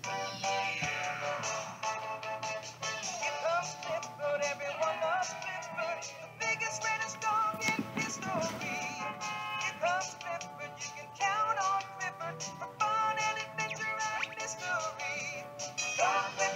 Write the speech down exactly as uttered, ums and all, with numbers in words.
Here comes Clifford, everyone loves Clifford, the biggest, greatest dog in history. Here comes Clifford, you can count on Clifford for fun and adventure and mystery. Come, Clifford.